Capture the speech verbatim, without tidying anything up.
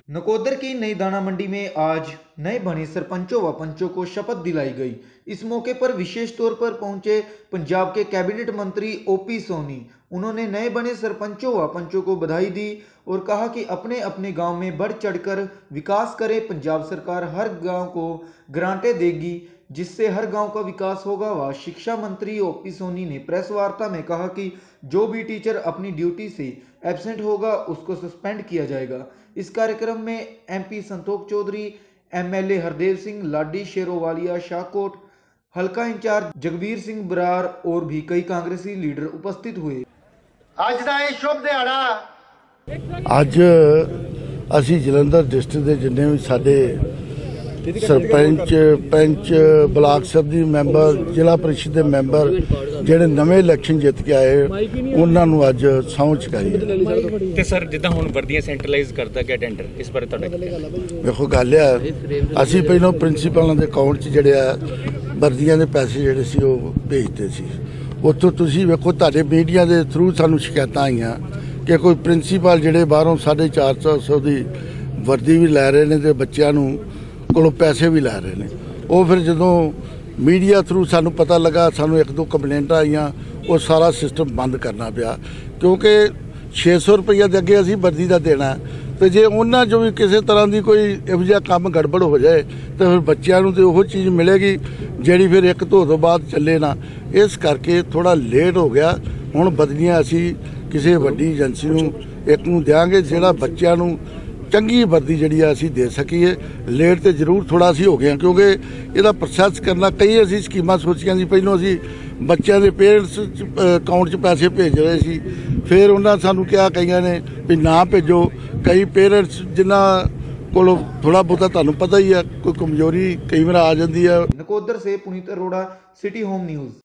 नकोदर की नई दाना मंडी में आज नए बने सरपंचों व पंचों को शपथ दिलाई गई। इस मौके पर विशेष तौर पर पहुंचे पंजाब के कैबिनेट मंत्री ओपी सोनी। उन्होंने नए बने सरपंचों व पंचों को बधाई दी और कहा कि अपने अपने गांव में बढ़ चढ़कर विकास करें। पंजाब सरकार हर गांव को ग्रांटें देगी जिससे हर गांव का विकास होगा। व शिक्षा मंत्री ओपी सोनी ने प्रेस वार्ता में कहा कि जो भी टीचर अपनी ड्यूटी से एब्सेंट होगा उसको सस्पेंड किया जाएगा। इस कार्यक्रम में एमपी संतोख चौधरी, एमएलए हरदेव सिंह, लाडी शेरोवालिया शाहकोट, हल्का इंचार्ज जगबीर सिंह बरार और भी कई कांग्रेसी लीडर उपस्थित हुए। आज का यह शुभ दिहाड़ा ਅੱਜ ਅਸੀਂ ਜਲੰਧਰ ਡਿਸਟ੍ਰਿਕਟ ਦੇ ਜਿੰਨੇ ਵੀ ਸਾਡੇ ਸਰਪੰਚ ਪੰਚ ਬਲਾਕ ਸਭਾ ਮੈਂਬਰ ਜ਼ਿਲ੍ਹਾ ਪ੍ਰੀਸ਼ਦ ਦੇ ਮੈਂਬਰ ਜਿਹੜੇ ਨਵੇਂ ਇਲੈਕਸ਼ਨ ਜਿੱਤ ਕੇ ਆਏ ਉਹਨਾਂ ਨੂੰ ਅੱਜ ਸਹੁੰ ਚੁਕਾਈ ਹੈ। ਤੇ ਸਰ ਜਿੱਦਾਂ ਹੁਣ ਵਰਦੀਆਂ ਸੈਂਟਰਲਾਈਜ਼ ਕਰਦਾ ਗਿਆ ਟੈਂਡਰ, ਇਸ ਬਾਰੇ ਤੁਹਾਡਾ ਵੇਖੋ ਗੱਲ ਆ, ਅਸੀਂ ਪਹਿਲਾਂ ਪ੍ਰਿੰਸੀਪਲਾਂ ਦੇ ਅਕਾਊਂਟ 'ਚ ਜਿਹੜੇ ਆ ਵਰਦੀਆਂ ਦੇ ਪੈਸੇ ਜਿਹੜੇ ਸੀ ਉਹ ਭੇਜਦੇ ਸੀ। ਉੱਥੋਂ ਤੁਸੀਂ ਵੇਖੋ ਤੁਹਾਡੇ ਮੀਡੀਆ ਦੇ ਥਰੂ ਸਾਨੂੰ ਸ਼ਿਕਾਇਤਾਂ ਆਈਆਂ ਕਿ ਕੋਈ ਪ੍ਰਿੰਸੀਪਲ ਜਿਹੜੇ ਬਾਹਰੋਂ ਸਾਢੇ ਚਾਰ ਸੌ ਸੌ ਦੀ ਵਰਦੀ ਵੀ ਲੈ ਰਹੇ ਨੇ ਤੇ ਬੱਚਿਆਂ ਨੂੰ ਕੋਲੋਂ ਪੈਸੇ ਵੀ ਲੈ ਰਹੇ ਨੇ। ਉਹ ਫਿਰ ਜਦੋਂ ਮੀਡੀਆ ਥਰੂ ਸਾਨੂੰ ਪਤਾ ਲੱਗਾ, ਸਾਨੂੰ ਇੱਕ ਦੋ ਕੰਪਲੇਂਟਾਂ ਆਈਆਂ, ਉਹ ਸਾਰਾ ਸਿਸਟਮ ਬੰਦ ਕਰਨਾ ਪਿਆ ਕਿਉਂਕਿ ਛੇ ਸੌ ਰੁਪਈਆ ਦੇ ਅੱਗੇ ਅਸੀਂ ਵਰਦੀ ਦਾ ਦੇਣਾ ਤੇ ਜੇ ਉਹਨਾਂ 'ਚੋਂ ਵੀ ਕਿਸੇ ਤਰ੍ਹਾਂ ਦੀ ਕੋਈ ਇਹੋ ਜਿਹਾ ਕੰਮ ਗੜਬੜ ਹੋ ਜਾਏ ਤਾਂ ਫਿਰ ਬੱਚਿਆਂ ਨੂੰ ਤਾਂ ਉਹ ਚੀਜ਼ ਮਿਲੇਗੀ ਜਿਹੜੀ ਫਿਰ ਇੱਕ ਧੋ ਤੋਂ ਬਾਅਦ ਚੱਲੇ ਨਾ। ਇਸ ਕਰਕੇ ਥੋੜਾ ਲੇਟ ਹੋ ਗਿਆ। ਹੁਣ ਬਦਲੀਆਂ ਅਸੀਂ ਕਿਸੇ ਵੱਡੀ ਏਜੰਸੀ ਨੂੰ ਇੱਕ ਨੂੰ ਦਿਆਂਗੇ ਜਿਹੜਾ ਬੱਚਿਆਂ ਨੂੰ ਚੰਗੀ ਵਰਦੀ ਜਿਹੜੀ ਆ ਅਸੀਂ ਦੇ ਸਕੀਏ। ਲੇਟ ਤੇ ਜ਼ਰੂਰ ਥੋੜਾ ਅਸੀਂ ਹੋ ਗਏ ਕਿਉਂਕਿ ਇਹਦਾ ਪ੍ਰੋਸੈਸ ਕਰਨਾ, ਕਈ ਅਸੀਂ ਸਕੀਮਾਂ ਸੋਚੀਆਂ ਸੀ। ਪਹਿਲਾਂ ਅਸੀਂ ਬੱਚਿਆਂ ਦੇ ਪੇਰੈਂਟਸ ਅਕਾਊਂਟ 'ਚ ਪੈਸੇ ਭੇਜ ਰਹੇ ਸੀ, ਫਿਰ ਉਹਨਾਂ ਸਾਨੂੰ ਕਿਹਾ ਕਈਆਂ ਨੇ ਵੀ ਨਾ ਭੇਜੋ। ਕਈ ਪੇਰੈਂਟਸ ਜਿਨ੍ਹਾਂ ਕੋਲੋਂ ਥੋੜਾ ਬਹੁਤਾ ਤੁਹਾਨੂੰ ਪਤਾ ਹੀ ਆ ਕੋਈ ਕਮਜ਼ੋਰੀ ਕਈ ਵਾਰ ਆ ਜਾਂਦੀ ਆ। नकोदर से Puneet Arora, city home news.